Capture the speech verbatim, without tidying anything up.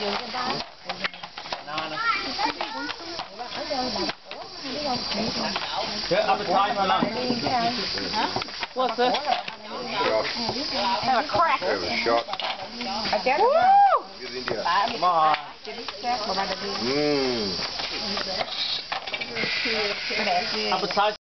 Yeah, appetite, my love. What's this? Have a crack. Have a shot. Woo! Get in here. Come on. Mmm. Appetite.